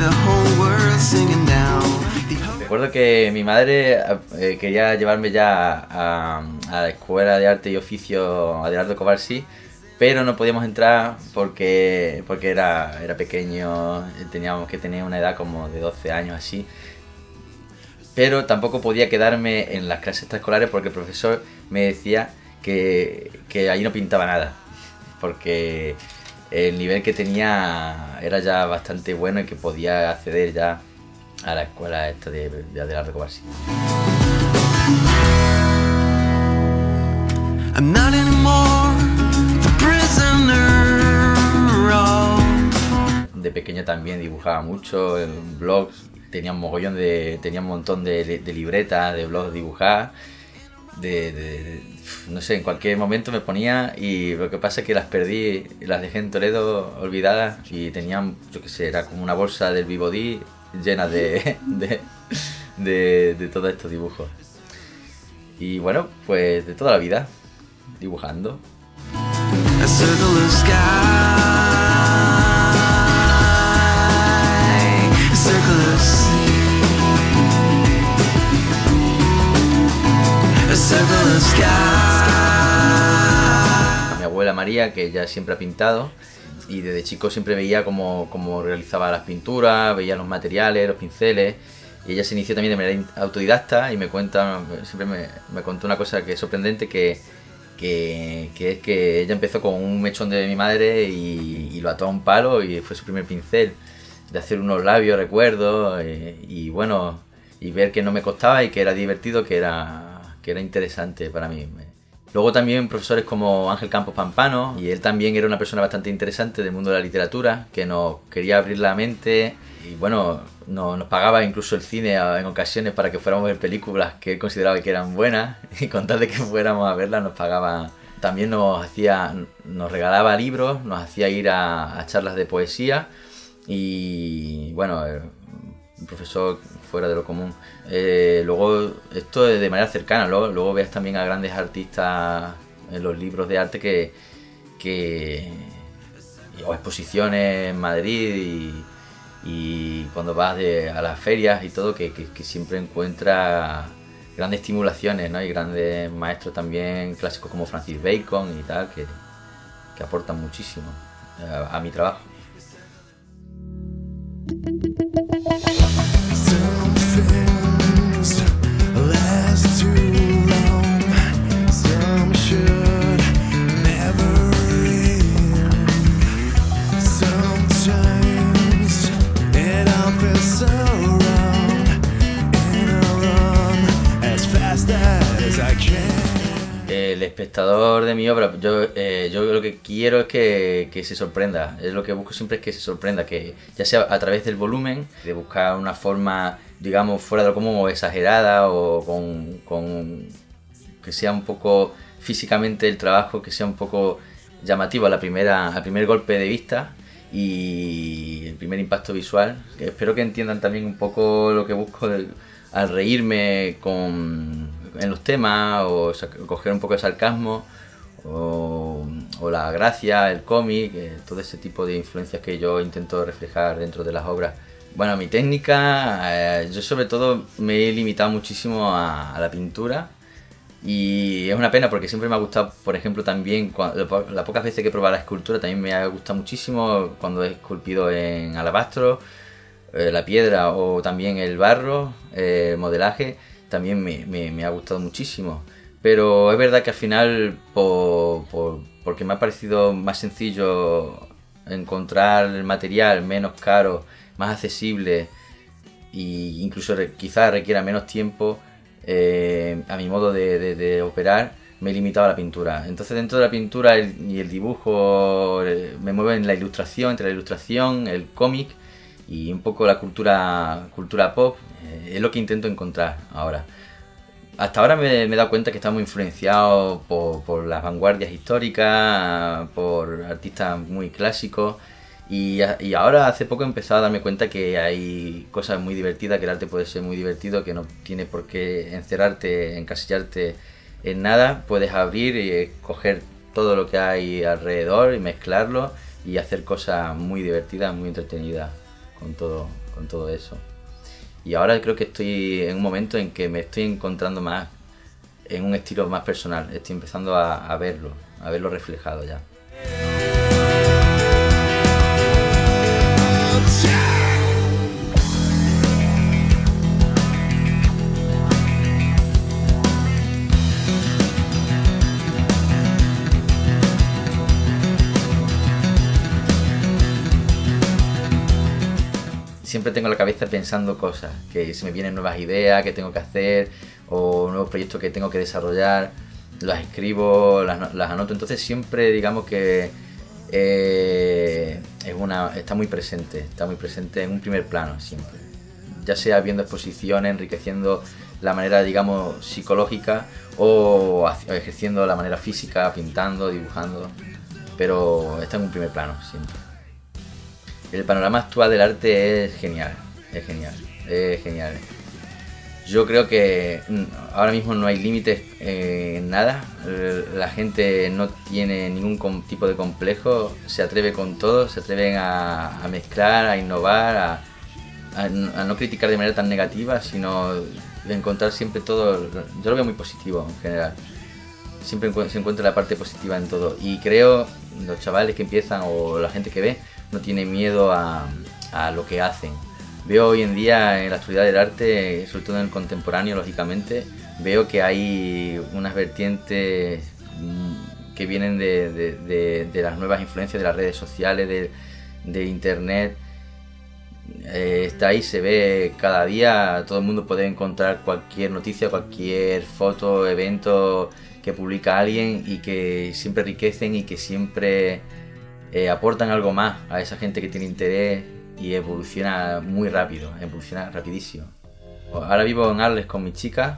Recuerdo que mi madre quería llevarme ya a la Escuela de Arte y Oficio Adelardo Covarsí, pero no podíamos entrar porque era pequeño, teníamos que tener una edad como de 12 años así. Pero tampoco podía quedarme en las clases extraescolares porque el profesor me decía que ahí no pintaba nada, porque el nivel que tenía era ya bastante bueno y que podía acceder ya a la escuela esta de Adelardo Covarsí. De pequeño también dibujaba mucho en blogs, tenía un montón de libretas, de blogs dibujadas, no sé, en cualquier momento me ponía, y lo que pasa es que las perdí, las dejé en Toledo olvidadas, y tenían, yo qué sé, era como una bolsa del Vivodí llena de todos estos dibujos. Y bueno, pues de toda la vida dibujando. Mi abuela María, que ella siempre ha pintado, y desde chico siempre veía cómo realizaba las pinturas, veía los materiales, los pinceles, y ella se inició también de manera autodidacta, y siempre me contó una cosa que es sorprendente, que es que ella empezó con un mechón de mi madre y lo ató a un palo, y fue su primer pincel, de hacer unos labios, recuerdo, y bueno, y ver que no me costaba y que era divertido, que era interesante para mí. Luego también profesores como Ángel Campos Pampano, y él también era una persona bastante interesante del mundo de la literatura, que nos quería abrir la mente, y bueno, nos pagaba incluso el cine en ocasiones para que fuéramos a ver películas que él consideraba que eran buenas, y con tal de que fuéramos a verlas nos pagaba. También nos regalaba libros, nos hacía ir a charlas de poesía, y bueno, un profesor fuera de lo común. Luego, esto es de manera cercana, luego ves también a grandes artistas en los libros de arte o exposiciones en Madrid, y cuando vas a las ferias y todo, que siempre encuentras grandes estimulaciones, ¿no? Y grandes maestros también clásicos como Francis Bacon y tal, que aportan muchísimo a mi trabajo. El espectador de mi obra, yo lo que quiero es que se sorprenda. Es lo que busco siempre, es que se sorprenda, que ya sea a través del volumen, de buscar una forma, digamos, fuera de lo común, exagerada, o con que sea un poco físicamente el trabajo, que sea un poco llamativo al primer golpe de vista y el primer impacto visual. Que espero que entiendan también un poco lo que busco al reírme en los temas, o coger un poco de sarcasmo, o la gracia, el cómic, todo ese tipo de influencias que yo intento reflejar dentro de las obras. Bueno, mi técnica, yo sobre todo me he limitado muchísimo a la pintura, y es una pena porque siempre me ha gustado, por ejemplo, también las pocas veces que he probado la escultura también me ha gustado muchísimo cuando he esculpido en alabastro, la piedra, o también el barro, modelaje. También me ha gustado muchísimo, pero es verdad que al final, porque me ha parecido más sencillo encontrar el material menos caro, más accesible, e incluso quizás requiera menos tiempo, a mi modo de operar, me he limitado a la pintura. Entonces, dentro de la pintura y el dibujo, me muevo en la ilustración, entre la ilustración, el cómic y un poco la cultura pop. Es lo que intento encontrar ahora. Hasta ahora me he dado cuenta que estamos influenciados por las vanguardias históricas, por artistas muy clásicos, y ahora hace poco he empezado a darme cuenta que hay cosas muy divertidas, que el arte puede ser muy divertido, que no tiene por qué encerrarte, encasillarte en nada. Puedes abrir y coger todo lo que hay alrededor y mezclarlo y hacer cosas muy divertidas, muy entretenidas con todo eso. Y ahora creo que estoy en un momento en que me estoy encontrando más en un estilo más personal. Estoy empezando a verlo reflejado ya. Siempre tengo la cabeza pensando cosas, que se me vienen nuevas ideas que tengo que hacer o nuevos proyectos que tengo que desarrollar, las escribo, las anoto, entonces siempre digamos que está muy presente en un primer plano siempre, ya sea viendo exposiciones, enriqueciendo la manera digamos psicológica o ejerciendo la manera física, pintando, dibujando, pero está en un primer plano siempre. El panorama actual del arte es genial. Yo creo que ahora mismo no hay límites en nada. La gente no tiene ningún tipo de complejo, se atreve con todo, se atreven a mezclar, a innovar, a no criticar de manera tan negativa, sino encontrar siempre todo. Yo lo veo muy positivo en general. Siempre se encuentra la parte positiva en todo. Y creo, los chavales que empiezan o la gente que ve, no tiene miedo a lo que hacen. Veo hoy en día en la actualidad del arte, sobre todo en el contemporáneo, lógicamente, veo que hay unas vertientes que vienen de las nuevas influencias de las redes sociales, de internet. Está ahí, se ve cada día, todo el mundo puede encontrar cualquier noticia, cualquier foto, evento que publica alguien y que siempre enriquecen y que siempre aportan algo más a esa gente que tiene interés y evoluciona muy rápido, evoluciona rapidísimo. Ahora vivo en Arles con mi chica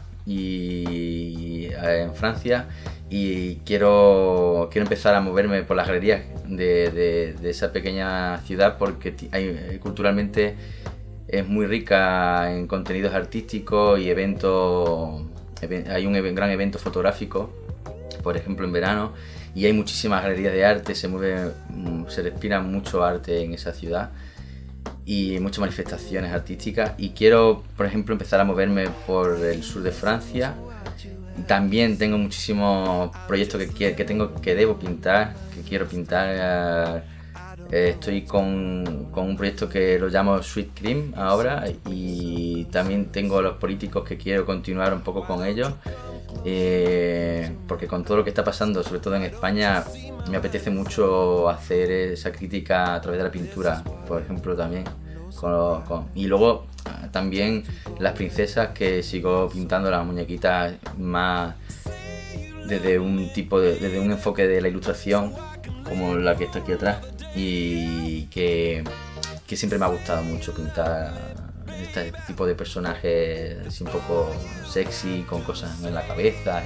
y en Francia y quiero empezar a moverme por las galerías de esa pequeña ciudad porque culturalmente es muy rica en contenidos artísticos y eventos. Hay un gran evento fotográfico, por ejemplo en verano, y hay muchísimas galerías de arte, se respira mucho arte en esa ciudad y muchas manifestaciones artísticas, y quiero por ejemplo empezar a moverme por el sur de Francia. También tengo muchísimos proyectos que debo pintar, que quiero pintar. Estoy con un proyecto que lo llamo Sweet Cream ahora, y también tengo los políticos que quiero continuar un poco con ellos, porque con todo lo que está pasando, sobre todo en España, me apetece mucho hacer esa crítica a través de la pintura, por ejemplo, también. Y luego también las princesas, que sigo pintando las muñequitas más desde un enfoque de la ilustración, como la que está aquí atrás, y que siempre me ha gustado mucho pintar este tipo de personajes así un poco sexy, con cosas en la cabeza,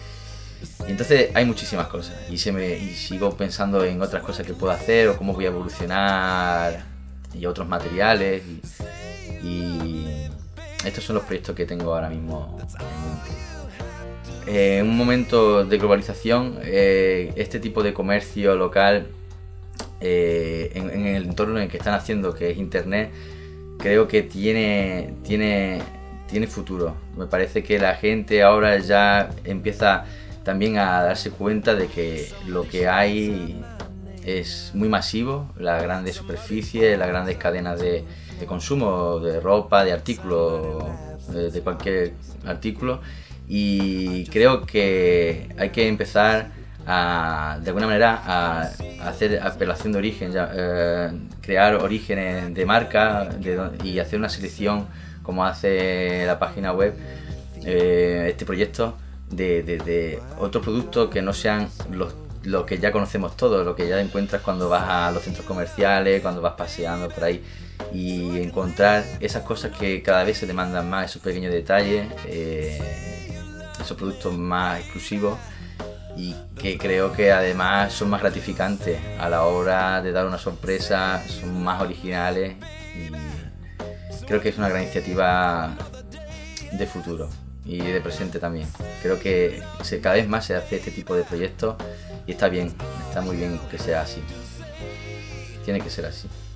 y entonces hay muchísimas cosas y sigo pensando en otras cosas que puedo hacer o cómo voy a evolucionar y otros materiales, y estos son los proyectos que tengo ahora mismo en mente. En un momento de globalización, este tipo de comercio local, en el entorno en el que están haciendo, que es internet, creo que tiene futuro. Me parece que la gente ahora ya empieza también a darse cuenta de que lo que hay es muy masivo, las grandes superficies, las grandes cadenas de consumo, de ropa, de artículos, de cualquier artículo, y creo que hay que empezar de alguna manera a hacer apelación de origen, crear orígenes de marca y hacer una selección, como hace la página web, este proyecto, de otros productos que no sean lo que ya conocemos todos, lo que ya encuentras cuando vas a los centros comerciales, cuando vas paseando por ahí, y encontrar esas cosas que cada vez se demandan más, esos pequeños detalles, esos productos más exclusivos, y que creo que además son más gratificantes a la hora de dar una sorpresa, son más originales, y creo que es una gran iniciativa de futuro y de presente también. Creo que cada vez más se hace este tipo de proyectos y está bien, está muy bien que sea así. Tiene que ser así.